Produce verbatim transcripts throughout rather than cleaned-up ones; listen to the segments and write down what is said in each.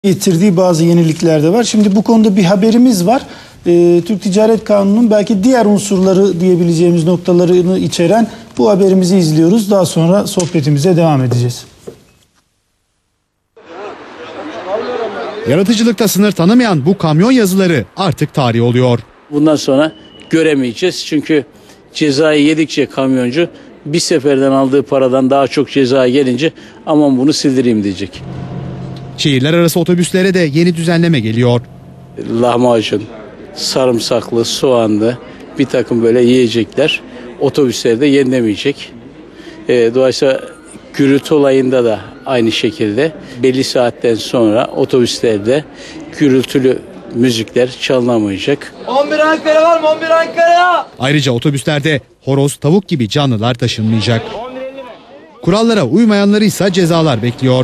getirdiği bazı yenilikler de var. Şimdi bu konuda bir haberimiz var. Ee, Türk Ticaret Kanunu'nun belki diğer unsurları diyebileceğimiz noktalarını içeren bu haberimizi izliyoruz. Daha sonra sohbetimize devam edeceğiz. Yaratıcılıkta sınır tanımayan bu kamyon yazıları artık tarih oluyor. Bundan sonra göremeyeceğiz. Çünkü cezayı yedikçe kamyoncu bir seferden aldığı paradan daha çok ceza gelince aman bunu sildireyim diyecek. Şehirler arası otobüslere de yeni düzenleme geliyor. Lahmacun, sarımsaklı, soğanlı bir takım böyle yiyecekler otobüslerde yenilemeyecek. E, dolayısıyla gürültü olayında da aynı şekilde belli saatten sonra otobüslerde gürültülü müzikler çalınamayacak. on bir Ankara var mı? on bir Ankara! Ayrıca otobüslerde horoz, tavuk gibi canlılar taşınmayacak. Kurallara uymayanları ise cezalar bekliyor.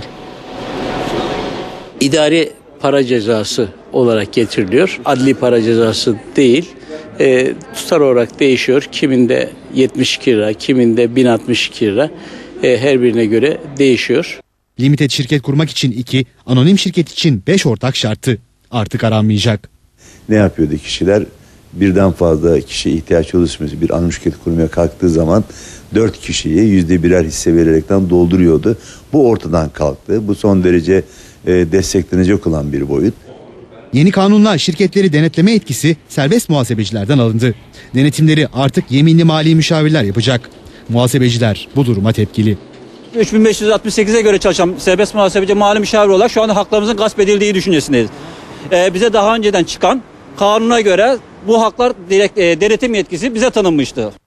İdari para cezası olarak getiriliyor. Adli para cezası değil. E, tutar olarak değişiyor. Kiminde yetmiş iki lira, kiminde bin altmış iki lira. E, her birine göre değişiyor. Limited şirket kurmak için iki, anonim şirket için beş ortak şartı artık aranmayacak. Ne yapıyordu kişiler? Birden fazla kişiye ihtiyaç olursa bir anonim şirket kurmaya kalktığı zaman dört kişiye yüzde birer hisse vererekten dolduruyordu. Bu ortadan kalktı. Bu son derece e, desteklenecek olan bir boyut. Yeni kanunla şirketleri denetleme etkisi serbest muhasebecilerden alındı. Denetimleri artık yeminli mali müşavirler yapacak. Muhasebeciler bu duruma tepkili. üç bin beş yüz altmış sekize göre çalışan serbest muhasebeci mali müşavir olarak şu anda haklarımızın gasp edildiği düşüncesindeyiz. Ee, bize daha önceden çıkan kanuna göre bu haklar direkt e, denetim yetkisi bize tanınmıştı.